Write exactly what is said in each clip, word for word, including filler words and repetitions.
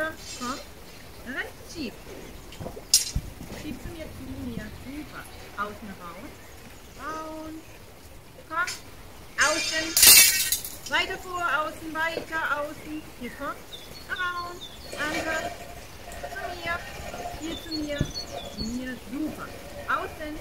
weiter, komm, renn, schieb. Schieb zu mir, zu mir, super. Außen raus, raus, komm, außen, weiter vor, außen, weiter, außen, hier komm, raus, Anker, zu mir, hier zu mir, zu mir, super. Außen,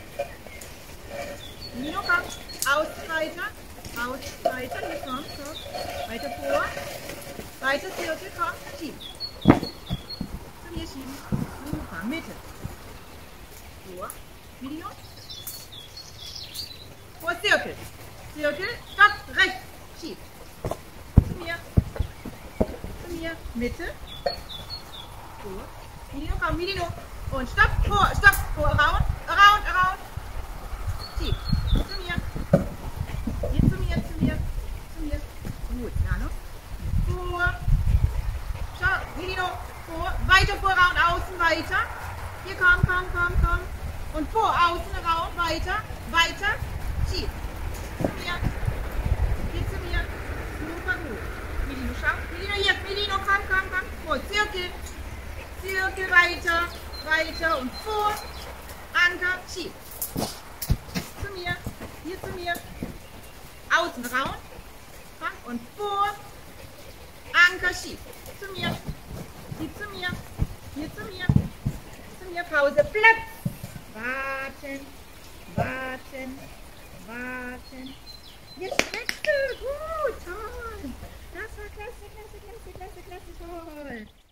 Nino, komm, außen weiter, außen weiter, hier komm, komm, weiter vor, weiter Zirkel, komm, schieb. Zu mir schieben, super, Mitte. Vor, Nino, vor Zirkel, Zirkel, stopp, rechts, schieb. Zu mir, zu mir, Mitte, vor, Nino, komm, Nino, und stopp, vor, stopp, vor, around, around, around, schieb. Zu mir, hier zu mir, zu mir, zu mir, gut, Nano, vor, schau, Nino, vor, weiter vor, around, außen, weiter, hier, komm, komm, komm, komm, und vor, außen, around, weiter, weiter, schieb. Zu mir, hier zu mir, super gut. Melino, schau, Melino, hier, Melino, komm, komm, komm, vor, Zirkel, Zirkel, weiter, weiter und vor, Anker, schieb. Zu mir, hier zu mir, außen, raus, komm, und vor, Anker, schieb. Zu mir, hier zu mir, hier zu mir, zu mir, Pause, Platz. Warten, warten, warten. Jetzt streckst du, gut, toll. Das war klasse, klasse, klasse, klasse, klasse, toll.